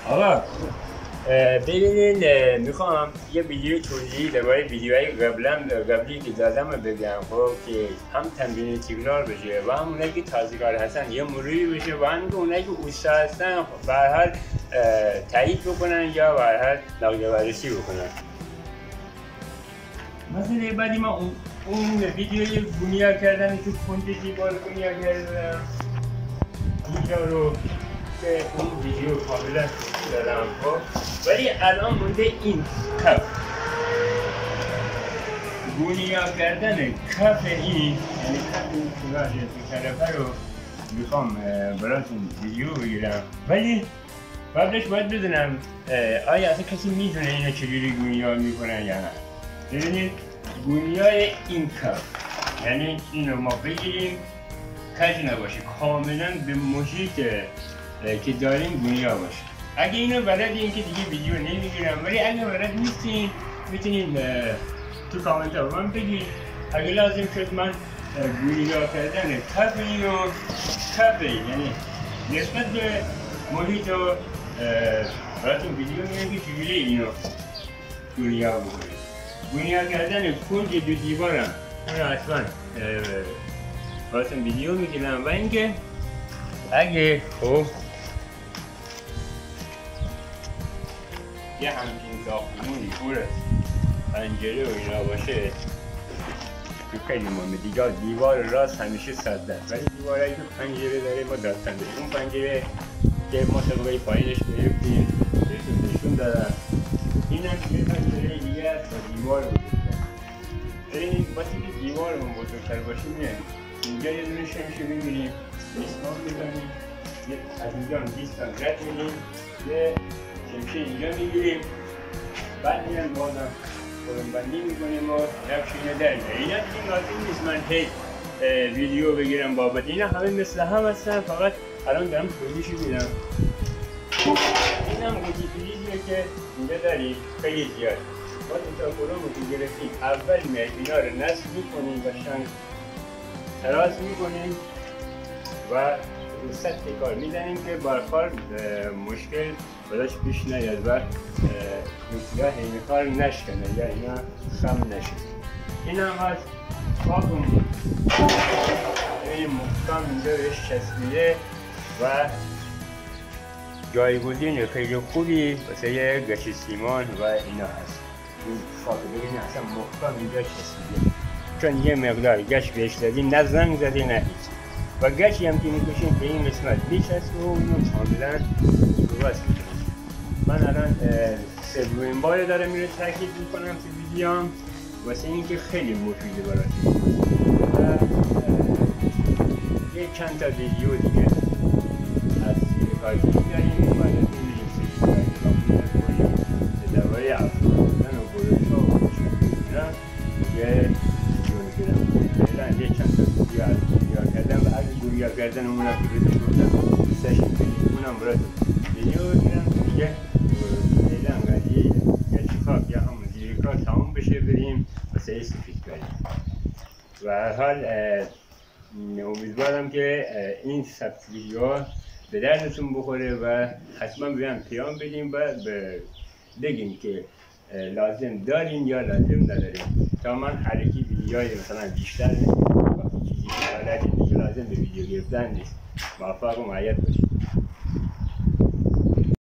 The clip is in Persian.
آقا ببینین میخوام یه ویدیو توضیحی درباره ویدیوهای قبلی که دادم بگم خب که هم تمرین تکرار بشه و هم اونایی که تازه‌کار هستن یه مروری بشه و هم اونایی که استاد هستن به هر حال تایید بکنن یا به هر حال نقد بررسی بکنن. مثلا بعدی ما اون ویدیوی بنیا کردن تو کنج دیوار بنیا کردم اینجا رو که اون ویدیو کاملا دارم خب ولی الان مونده این کف بنیا کردن کف این یعنی کف این سوراخ تو طرفه رو میخوام براتون ویدیو بگیرم ولی قبلش باید بدونم آیا اصلا کسی میدونه اینا چجوری بنیا میکنن یا نه. ببینید بنیای این کف یعنی اینو ما بگیریم کج نباشه کاملا به محیط که داریم بنیا باشه. اگه اینو بلدین که دیگه ویدیو نمیگیرم ولی اگه بلد نیستین میتونین تو کامنت ها من بگید اگه لازم شد من بنیا کردن کف اینو کف یعنی نسبت به محیط رو براتون ویدیو میگم که چجوری اینو بنیا بکنید. بنیا کردن کنج دو دیوارم اون اصلا براتون ویدیو میگیرم و اینکه اگه خب یه همچین ساختمونی پر پنجره و اینا باشه تو خیلی مهمه دیگه. دیوار راست همیشه سده ولی دیوارایی که پنجره داره ما داستان داریم. اون پنجره که ما طبقه پایینش گرفتیم بهتون نشون دادم این هم یه پنجره دیگه است و دیوار بزرگتر. ببینید وقتی که دیوارمون بزرگتر باشه میایم اینجا یه دونه شمشه میگیریم میسمار میکنیم از اینجا هم 20 تا رد میدیم یه شمشه اینجا میگیریم بعد میرم بازم بندی میکنیم و نقشینه در میاریم. اینا دیگه لازم نیست من هی ویدیو بگیرم بابت اینا همه مثل هم هستن فقط الان دارم توضیحش میدم. این هم قوطی فریزیه که اینجا داریم خیلی زیاد باید تا کلومو که گرفتیم اول میاد اینا رو نصب میکنیم و شنگ تراز میکنیم و رو سطح کار میزنیم که برخار مشکل بداش پیش نیاد و یا این کار نشکنه یا اینا خم نشه. این هم از خاکمون این محکم اینجا بهش چسبیده و جایگزین خیلی خوبی واسه یه گچ سیمان و اینا هست. این خاک ببینید اصلا محکم اینجا چسبیده چون یه مقدار گچ بهش زدیم نه زنگ زده نه هیچ و گچی هم که میکشیم به این قسمت بیچسبه و اونو کاملا درست میکنیم. من الان سومین بار دارم این رو تاکید میکنم تو ویدیوام واسه اینکه خیلی مفیده براتون و یه چند تا ویدیو دیگه از کارگیری داریم و براتون میریم سری کارگیری درباره افزودن و برش ها و اینا یه فعلا یه چند تا ویدیو از بنیا کردن و از بنیا کردن اونم که بهتون گفتم سشن کنید اونم براتون ویدیو بگیرم دیگه فعلا قضیه گچ خاک یا همون زیر کار تمام بشه بریم واسه سفید کنیم. و هر حال امیدوارم که این سبت ویدیوها به دردتون بخوره و حتما بیان پیام بدیم و بگیم که لازم دارین یا لازم ندارین تا من حرکی ویدیوهای مثلا بیشتر وقتی چیزی که بلدین دیگه لازم به ویدیو گرفتن نیست. موفق و معید باشید.